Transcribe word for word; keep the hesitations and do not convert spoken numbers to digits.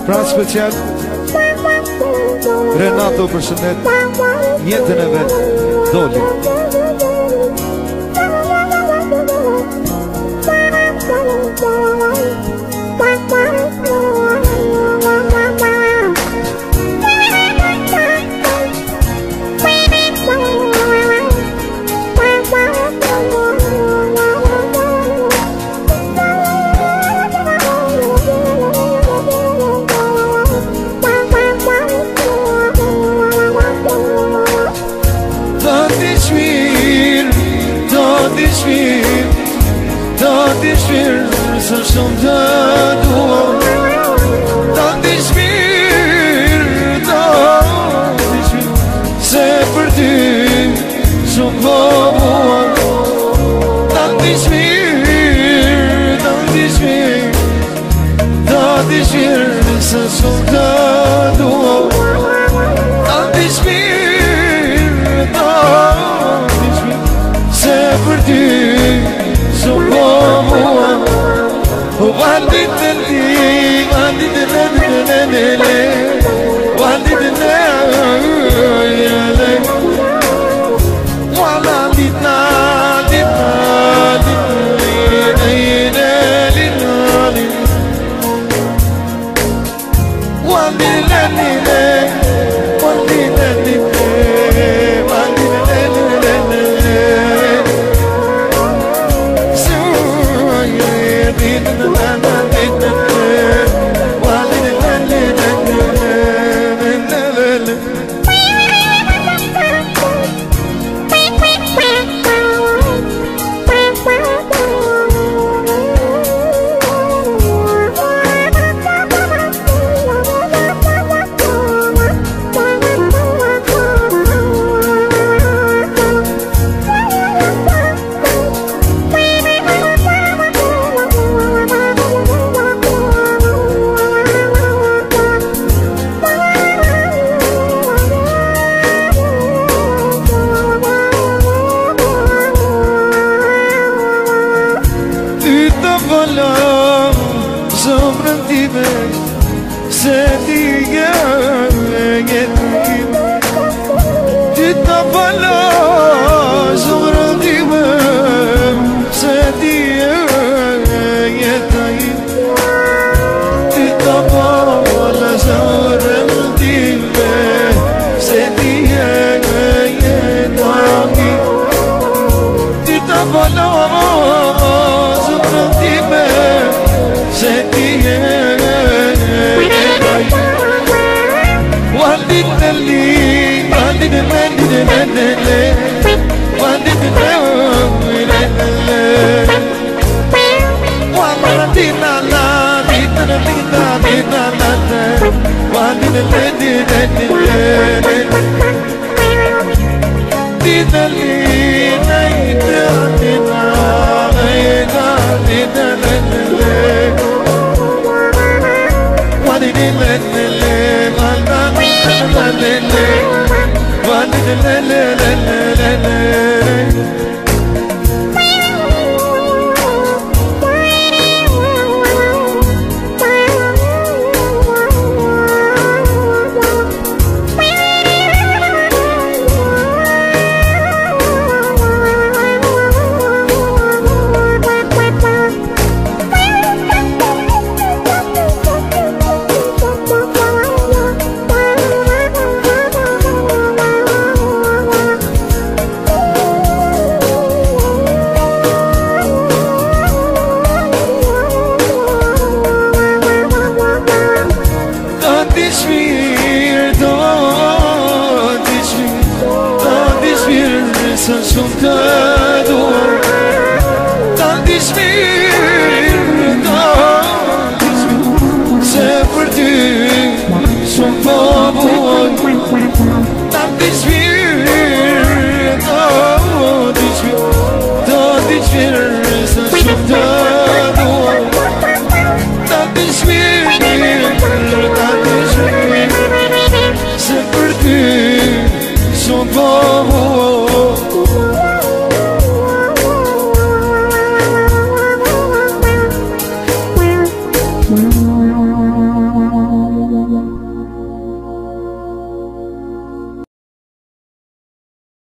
Pra special Renato përshëndet jetën e vetë Doli Së shumë të duo Ta t'i shmirë Ta t'i shmirë Se për ty shumë po bua Ta t'i shmirë Ta t'i shmirë Ta t'i shmirë Së shumë të duo Ta t'i shmirë Ta t'i shmirë Se për ty shumë po bua Wandi tali, wandi tali, tali, wandi tali, wala ditna, ditna, ditna, wandi lali, wandi lali, wandi lali. Se ti jetim Ti ta pala Zumrën time Se ti jetim Ti ta pala Zumrën time Se ti jetim Ti ta pala Zumrën time Se ti jetim Wandi tali, wandi tali, wandi tali, wala dina la, dina dina dina la, wandi tali, dina li, dina dina, dina dina, wandi tali, wala. Some time